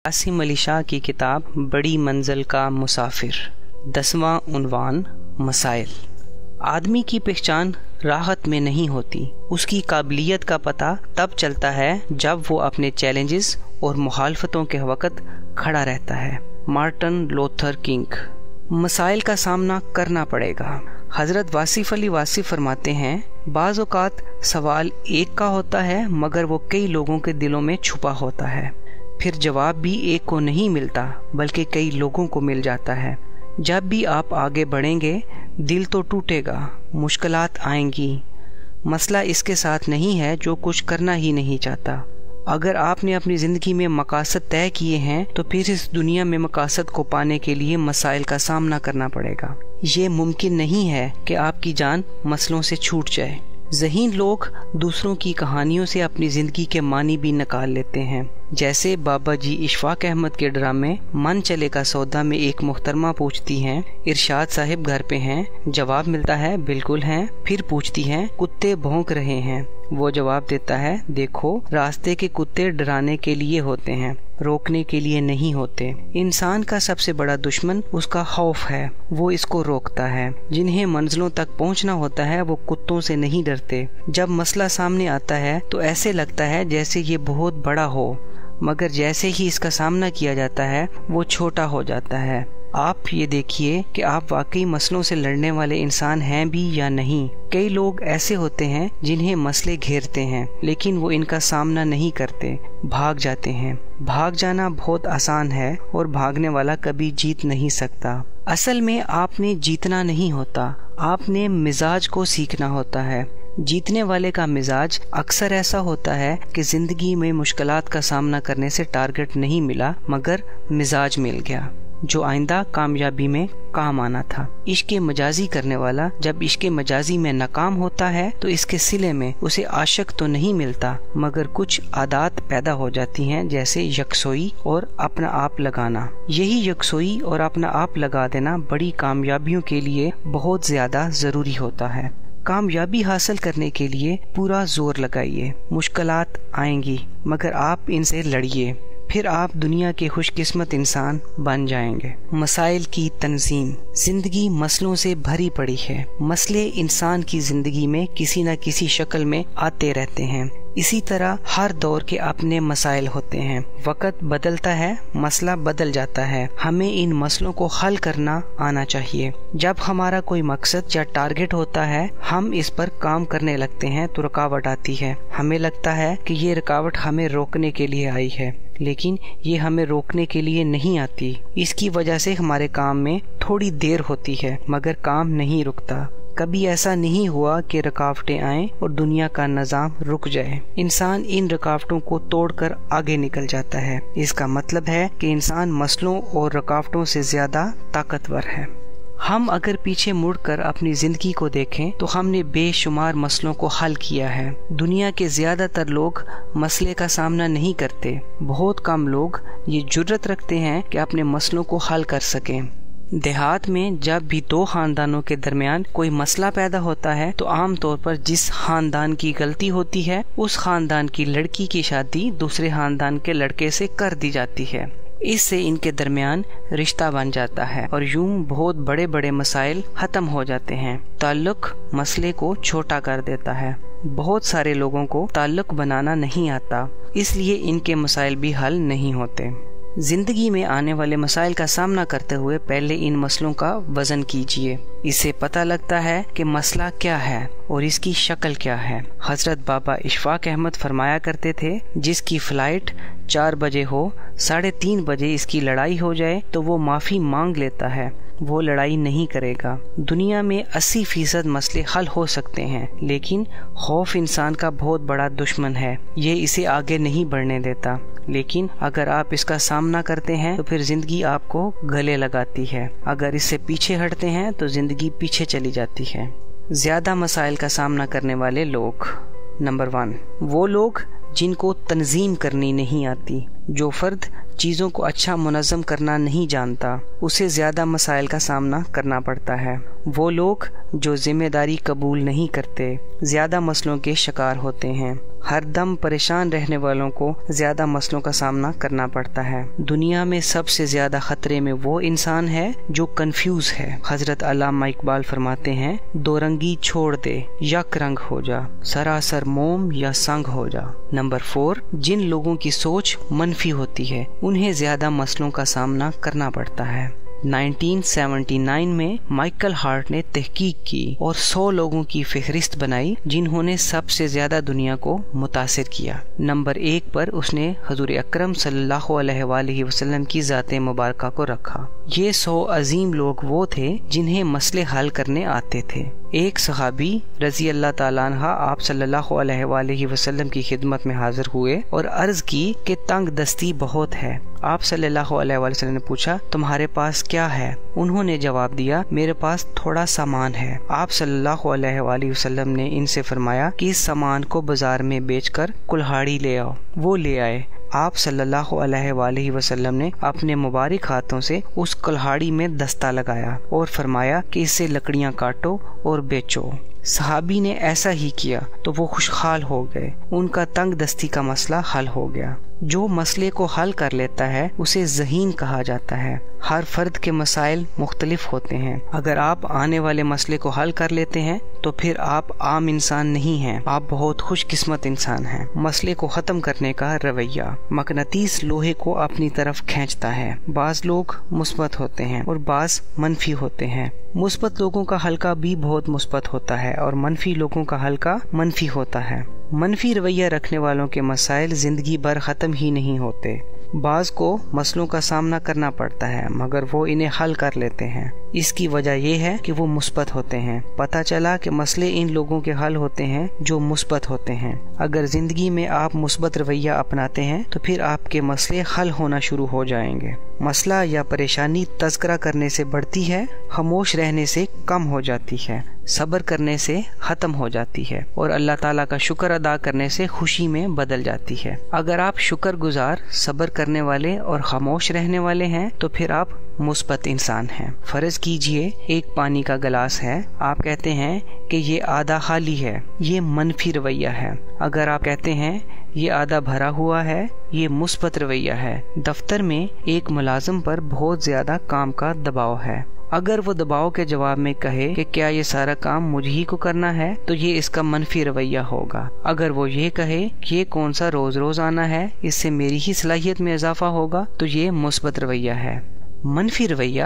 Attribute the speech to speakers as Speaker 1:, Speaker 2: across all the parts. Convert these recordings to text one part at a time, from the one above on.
Speaker 1: قاسم علی شاہ کی کتاب بڑی منزل کا مسافر، 10واں عنوان مسائل۔ آدمی کی پہچان راحت میں نہیں ہوتی، اس کی قابلیت کا پتہ تب چلتا ہے جب وہ اپنے چیلنجز اور مخالفتوں کے وقت کھڑا رہتا ہے۔ Martin Luther King. مسائل کا سامنا کرنا پڑے گا۔ حضرت واصف علی واصف فرماتے ہیں، بعض اوقات سوال ایک کا ہوتا ہے مگر وہ کئی لوگوں کے دلوں میں چھپا ہوتا ہے، پھر جواب بھی ایک کو نہیں ملتا بلکہ کئی لوگوں کو مل جاتا ہے۔ جب بھی آپ آگے بڑھیں گے دل تو ٹوٹے گا، مشکلات آئیں گی۔ مسئلہ اس کے ساتھ نہیں ہے جو کچھ کرنا ہی نہیں چاہتا۔ اگر آپ نے اپنی زندگی میں مقاصد طے کیے ہیں تو پھر اس دنیا میں مقاصد کو پانے کے لیے مسائل کا سامنا کرنا پڑے گا۔ یہ ممکن نہیں ہے کہ آپ کی جان مسئلوں سے چھوٹ جائے۔ ذہین لوگ دوسروں کی کہانیوں سے اپنی زندگی کے معنی بھی نکال لیتے ہیں، جیسے بابا جی اشفاق احمد کے ڈرامے من چلے کا سودا میں ایک محترمہ پوچھتی ہیں، ارشاد صاحب گھر پہ ہیں؟ جواب ملتا ہے بالکل ہیں۔ پھر پوچھتی ہیں، کتے بھونک رہے ہیں؟ وہ جواب دیتا ہے، دیکھو راستے کے کتے ڈرانے کے لیے ہوتے ہیں، روکنے کے لیے نہیں ہوتے۔ انسان کا سب سے بڑا دشمن اس کا خوف ہے، وہ اس کو روکتا ہے۔ جنہیں منزلوں تک پہنچنا ہوتا ہے وہ کتوں سے نہیں ڈرتے۔ جب مسئلہ سامنے آتا ہے تو ایسے لگتا ہے جیسے یہ بہت بڑا ہو، مگر جیسے ہی اس کا سامنا کیا جاتا ہے وہ چھوٹا ہو جاتا ہے۔ آپ یہ دیکھیے کہ آپ واقعی مسئلوں سے لڑنے والے انسان ہیں بھی یا نہیں۔ کئی لوگ ایسے ہوتے ہیں جنہیں مسئلے گھیرتے ہیں لیکن وہ ان کا سامنا نہیں کرتے، بھاگ جاتے ہیں۔ بھاگ جانا بہت آسان ہے اور بھاگنے والا کبھی جیت نہیں سکتا۔ اصل میں آپ نے جیتنا نہیں ہوتا، آپ نے مزاج کو سیکھنا ہوتا ہے۔ جیتنے والے کا مزاج اکثر ایسا ہوتا ہے کہ زندگی میں مشکلات کا سامنا کرنے سے ٹارگٹ نہیں ملا مگر مزاج مل گیا جو آئندہ کامیابی میں کام آنا تھا۔ عشق مجازی کرنے والا جب عشق مجازی میں ناکام ہوتا ہے تو اس کے صلے میں اسے عاشق تو نہیں ملتا مگر کچھ عادات پیدا ہو جاتی ہیں، جیسے یکسوئی اور اپنا آپ لگانا۔ یہی یکسوئی اور اپنا آپ لگا دینا بڑی کامیابیوں کے لیے بہت زیادہ ضروری ہوتا ہے۔ کامیابی حاصل کرنے کے لیے پورا زور لگائیے۔ مشکلات آئیں گی مگر آپ ان سے لڑیے، پھر آپ دنیا کے خوش قسمت انسان بن جائیں گے۔ مسائل کی تنظیم۔ زندگی مسئلوں سے بھری پڑی ہے۔ مسئلے انسان کی زندگی میں کسی نہ کسی شکل میں آتے رہتے ہیں۔ اسی طرح ہر دور کے اپنے مسائل ہوتے ہیں۔ وقت بدلتا ہے، مسئلہ بدل جاتا ہے۔ ہمیں ان مسئلوں کو حل کرنا آنا چاہیے۔ جب ہمارا کوئی مقصد یا ٹارگٹ ہوتا ہے، ہم اس پر کام کرنے لگتے ہیں تو رکاوٹ آتی ہے۔ ہمیں لگتا ہے کہ یہ رکاوٹ ہمیں روکنے کے لیے آئی ہے، لیکن یہ ہمیں روکنے کے لیے نہیں آتی۔ اس کی وجہ سے ہمارے کام میں تھوڑی دیر ہوتی ہے مگر کام نہیں رکتا۔ کبھی ایسا نہیں ہوا کہ رکاوٹیں آئیں اور دنیا کا نظام رک جائے۔ انسان ان رکاوٹوں کو توڑ کر آگے نکل جاتا ہے۔ اس کا مطلب ہے کہ انسان مسئلوں اور رکاوٹوں سے زیادہ طاقتور ہے۔ ہم اگر پیچھے مڑ کر اپنی زندگی کو دیکھیں تو ہم نے بے شمار مسئلوں کو حل کیا ہے۔ دنیا کے زیادہ تر لوگ مسئلے کا سامنا نہیں کرتے۔ بہت کم لوگ یہ جرأت رکھتے ہیں کہ اپنے مسئلوں کو حل کر سکیں۔ دیہات میں جب بھی دو خاندانوں کے درمیان کوئی مسئلہ پیدا ہوتا ہے تو عام طور پر جس خاندان کی غلطی ہوتی ہے اس خاندان کی لڑکی کی شادی دوسرے خاندان کے لڑکے سے کر دی جاتی ہے۔ اس سے ان کے درمیان رشتہ بن جاتا ہے اور یوں بہت بڑے بڑے مسائل ختم ہو جاتے ہیں۔ تعلق مسئلے کو چھوٹا کر دیتا ہے۔ بہت سارے لوگوں کو تعلق بنانا نہیں آتا، اس لیے ان کے مسائل بھی حل نہیں ہوتے۔ زندگی میں آنے والے مسائل کا سامنا کرتے ہوئے پہلے ان مسئلوں کا وزن کیجیے۔ اس سے پتہ لگتا ہے کہ مسئلہ کیا ہے اور اس کی شکل کیا ہے۔ حضرت بابا اشفاق احمد فرمایا کرتے تھے، جس کی فلائٹ 4 بجے ہو، 3:30 بجے اس کی لڑائی ہو جائے تو وہ معافی مانگ لیتا ہے، وہ لڑائی نہیں کرے گا۔ دنیا میں 80% مسئلے حل ہو سکتے ہیں لیکن خوف انسان کا بہت بڑا دشمن ہے، یہ اسے آگے نہیں بڑھنے دیتا۔ لیکن اگر آپ اس کا سامنا کرتے ہیں تو پھر زندگی آپ کو گلے لگاتی ہے، اگر اس سے پیچھے ہٹتے ہیں تو زندگی پیچھے چلی جاتی ہے۔ زیادہ مسائل کا سامنا کرنے والے لوگ۔ نمبر 1، وہ لوگ جن کو تنظیم کرنی نہیں آتی۔ جو فرد چیزوں کو اچھا منظم کرنا نہیں جانتا اسے زیادہ مسائل کا سامنا کرنا پڑتا ہے۔ وہ لوگ جو ذمہ داری قبول نہیں کرتے زیادہ مسئلوں کے شکار ہوتے ہیں۔ हर दम परेशान रहने वालों को ज्यादा मसलों का सामना करना पड़ता है। दुनिया में सबसे ज्यादा खतरे में वो इंसान है जो कंफ्यूज है। हजरत अल्लामा इकबाल फरमाते हैं, दो रंगी छोड़ दे, यक रंग हो जा, सरासर मोम या संग हो जा। नंबर 4, जिन लोगों की सोच मनफी होती है उन्हें ज्यादा मसलों का सामना करना पड़ता है। 1979 में माइकल हार्ट ने तहकीक की और 100 लोगों की फहरिस्त बनाई जिन्होंने सबसे ज्यादा दुनिया को मुतासिर किया। नंबर 1 पर उसने हुजूर अकरम सल्लल्लाहु अलैहि वसल्लम की ज़ाते मुबारका को रखा। ये 100 अजीम लोग वो थे जिन्हें मसले हल करने आते थे। एक सहाबी रजी अल्लाह ताला अन्हा आप सल्लल्लाहु अलैहि वसल्लम की खिदमत में हाजिर हुए और अर्ज की कि तंग दस्ती बहुत है। आप सल्लल्लाहु अलैहि वसल्लम ने पूछा, तुम्हारे पास क्या है? उन्होंने जवाब दिया, मेरे पास थोड़ा सामान है। आप सल्लल्लाहु अलैहि वसल्लम ने इनसे फरमाया कि इस सामान को बाजार में बेचकर कुल्हाड़ी ले आओ। वो ले आए। आप सल्लल्लाहु अलैहि वसल्लम ने अपने मुबारक हाथों से उस कुल्हाड़ी में दस्ता लगाया और फरमाया कि इससे लकड़ियां काटो और बेचो। सहाबी ने ऐसा ही किया तो वो खुशहाल हो गए। उनका तंग दस्ती का मसला हल हो गया। जो मसले को हल कर लेता है उसे ज़हीन कहा जाता है। हर फर्द के मसाइल मुख्तलिफ होते हैं। अगर आप आने वाले मसले को हल कर लेते हैं तो फिर आप आम इंसान नहीं हैं, आप बहुत खुशकिस्मत इंसान हैं। मसले को ख़त्म करने का रवैया मकनतीस लोहे को अपनी तरफ खींचता है। बाज़ लोग मुस्बत होते हैं और बाज़ मनफी होते हैं। मुस्बत लोगों का हल्का भी बहुत मुस्बत होता है और मनफी लोगों का हल्का मनफी होता है। मनफी रवैया रखने वालों के मसाइल जिंदगी भर ख़त्म ही नहीं होते। बाज़ को मसलों का सामना करना पड़ता है मगर वो इन्हें हल कर लेते हैं। इसकी वजह यह है कि वो मुस्बत होते हैं। पता चला कि मसले इन लोगों के हल होते हैं जो मुस्बत होते हैं। अगर जिंदगी में आप मुस्बत रवैया अपनाते हैं तो फिर आपके मसले हल होना शुरू हो जाएंगे। मसला या परेशानी तज़किरा करने से बढ़ती है, खामोश रहने से कम हो जाती है, सब्र करने से ख़त्म हो जाती है और अल्लाह ताला का शुक्र अदा करने से खुशी में बदल जाती है। अगर आप शुक्रगुजार, सब्र करने वाले और खामोश रहने वाले हैं तो फिर आप मुस्बत इंसान हैं। फर्ज कीजिए एक पानी का गिलास है, आप कहते हैं कि ये आधा खाली है, ये मनफी रवैया है। अगर आप कहते हैं ये आधा भरा हुआ है, ये मुस्बत रवैया है। दफ्तर में एक मुलाजिम पर बहुत ज्यादा काम का दबाव है। अगर वो दबाव के जवाब में कहे कि क्या ये सारा काम मुझे ही को करना है तो ये इसका मनफी रवैया होगा। अगर वो ये कहे कि ये कौन सा रोज रोज आना है, इससे मेरी ही सलाहियत में इजाफा होगा, तो ये मुस्बत रवैया है। मनफी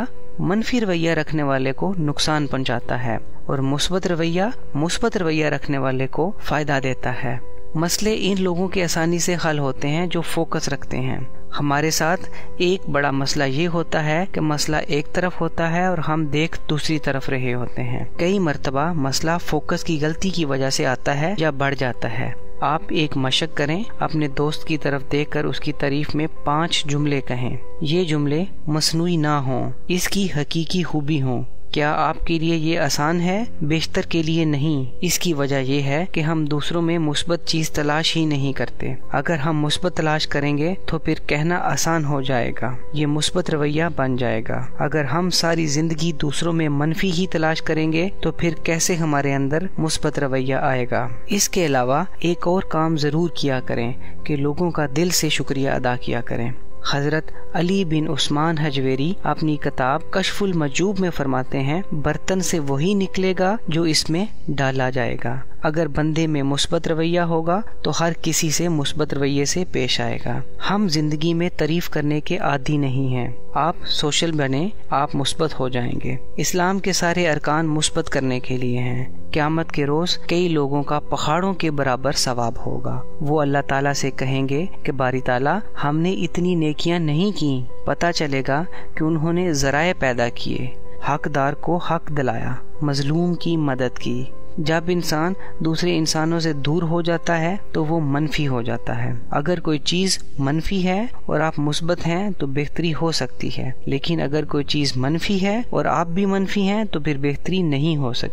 Speaker 1: रवैया रखने वाले को नुकसान पहुंचाता है और मुस्बत रवैया रखने वाले को फायदा देता है। मसले इन लोगों के आसानी से हल होते हैं जो फोकस रखते हैं। हमारे साथ एक बड़ा मसला ये होता है कि मसला एक तरफ होता है और हम देख दूसरी तरफ रहे होते हैं। कई मर्तबा मसला फोकस की गलती की वजह से आता है या बढ़ जाता है। आप एक मशक करें, अपने दोस्त की तरफ देखकर उसकी तारीफ में 5 जुमले कहें। ये जुमले मसनूई ना हों, इसकी हकीकी खूबी हो। क्या आपके लिए ये आसान है? बेशतर के लिए नहीं। इसकी वजह यह है कि हम दूसरों में मुस्बत चीज तलाश ही नहीं करते। अगर हम मुस्बत तलाश करेंगे तो फिर कहना आसान हो जाएगा, ये मुस्बत रवैया बन जाएगा। अगर हम सारी जिंदगी दूसरों में मनफी ही तलाश करेंगे तो फिर कैसे हमारे अंदर मुस्बत रवैया आएगा। इसके अलावा एक और काम जरूर किया करें कि लोगों का दिल से शुक्रिया अदा किया करें। हजरत अली बिन उस्मान हजवेरी अपनी किताब कशफुल मजूब में फरमाते हैं, बर्तन से वही निकलेगा जो इसमें डाला जाएगा। अगर बंदे में मुस्बत रवैया होगा तो हर किसी से मुस्बत रवैये से पेश आएगा। हम जिंदगी में तारीफ करने के आदी नहीं हैं। आप सोशल बने, आप मुस्बत हो जाएंगे। इस्लाम के सारे अरकान मुस्बत करने के लिए हैं। क़यामत के रोज कई लोगों का पहाड़ों के बराबर सवाब होगा। वो अल्लाह ताला से कहेंगे कि बारी ताला, हमने इतनी नेकियां नहीं की। पता चलेगा कि उन्होंने ज़राए पैदा किए, हकदार को हक दिलाया, मजलूम की मदद की। जब इंसान दूसरे इंसानों से दूर हो जाता है तो वो मनफी हो जाता है। अगर कोई चीज मनफी है और आप मुस्बत हैं तो बेहतरी हो सकती है, लेकिन अगर कोई चीज मनफी है और आप भी मनफी हैं तो फिर बेहतरी नहीं हो सकती।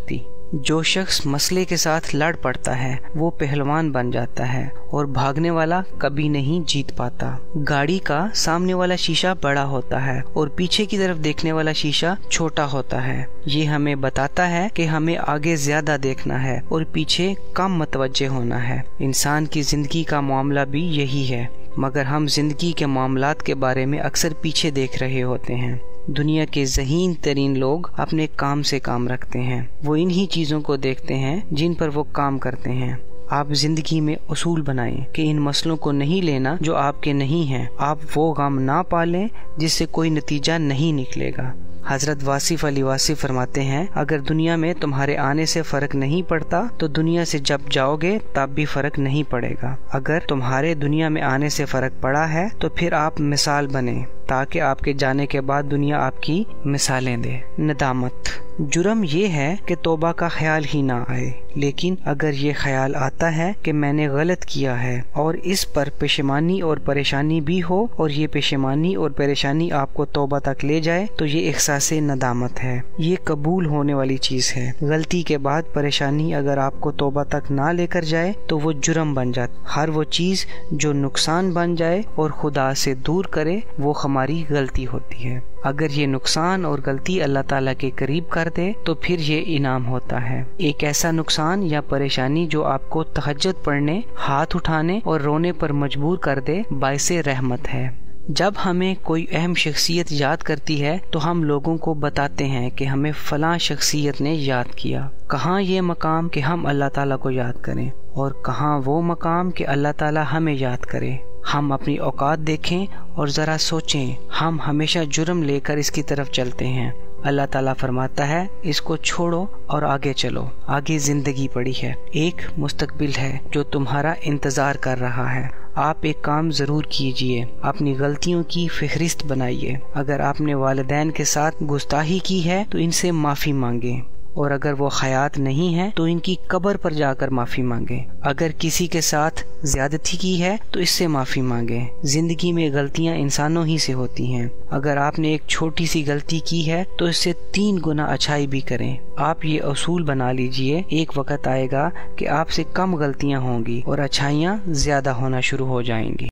Speaker 1: जो शख्स मसले के साथ लड़ पड़ता है वो पहलवान बन जाता है और भागने वाला कभी नहीं जीत पाता। गाड़ी का सामने वाला शीशा बड़ा होता है और पीछे की तरफ देखने वाला शीशा छोटा होता है। ये हमें बताता है कि हमें आगे ज्यादा देखना है और पीछे कम मतवज्जे होना है। इंसान की जिंदगी का मामला भी यही है, मगर हम जिंदगी के मामलात के बारे में अक्सर पीछे देख रहे होते हैं। दुनिया के ज़हीन तरीन लोग अपने काम से काम रखते हैं। वो इन्हीं चीज़ों को देखते हैं जिन पर वो काम करते हैं। आप जिंदगी में उसूल बनाएं कि इन मसलों को नहीं लेना जो आपके नहीं हैं। आप वो गम ना पालें जिससे कोई नतीजा नहीं निकलेगा। हजरत वासिफ अली वासिफ फरमाते हैं, अगर दुनिया में तुम्हारे आने से फर्क नहीं पड़ता तो दुनिया से जब जाओगे तब भी फर्क नहीं पड़ेगा। अगर तुम्हारे दुनिया में आने से फर्क पड़ा है तो फिर आप मिसाल बने ताकि आपके जाने के बाद दुनिया आपकी मिसालें दे। नदामत, जुर्म ये है कि तौबा का ख्याल ही ना आए, लेकिन अगर ये ख्याल आता है कि मैंने गलत किया है और इस पर पेशेमानी और परेशानी भी हो और ये पेशेमानी और परेशानी आपको तौबा तक ले जाए तो ये एहसासे नदामत है। ये कबूल होने वाली चीज है। गलती के बाद परेशानी अगर आपको तौबा तक ना लेकर जाए तो वो जुर्म बन जाता। हर वो चीज जो नुकसान बन जाए और खुदा से दूर करे वो हमारी गलती होती है। अगर ये नुकसान और गलती अल्लाह ताला के करीब कर दे तो फिर ये इनाम होता है। एक ऐसा नुकसान या परेशानी जो आपको तहज्जुद पढ़ने, हाथ उठाने और रोने पर मजबूर कर दे, बाइसे रहमत है। जब हमें कोई अहम शख्सियत याद करती है तो हम लोगों को बताते हैं कि हमें फलां शख्सियत ने याद किया। कहाँ ये मकाम कि हम अल्लाह ताला को याद करें और कहाँ वो मकाम कि अल्लाह ताला हमें याद करे। हम अपनी औकात देखें और ज़रा सोचें, हम हमेशा जुर्म लेकर इसकी तरफ चलते हैं। अल्लाह ताला फरमाता है, इसको छोड़ो और आगे चलो। आगे जिंदगी पड़ी है, एक मुस्तकबिल है जो तुम्हारा इंतज़ार कर रहा है। आप एक काम ज़रूर कीजिए, अपनी गलतियों की फहरिस्त बनाइए। अगर आपने वालिदैन के साथ गुस्ताही की है तो इनसे माफ़ी मांगे और अगर वो खयात नहीं है तो इनकी कब्र पर जाकर माफ़ी मांगे। अगर किसी के साथ ज्यादती की है तो इससे माफ़ी मांगे। जिंदगी में गलतियां इंसानों ही से होती हैं। अगर आपने एक छोटी सी गलती की है तो इससे 3 गुना अच्छाई भी करें। आप ये असूल बना लीजिए, एक वक्त आएगा कि आपसे कम गलतियां होंगी और अच्छाइयाँ ज्यादा होना शुरू हो जाएंगी।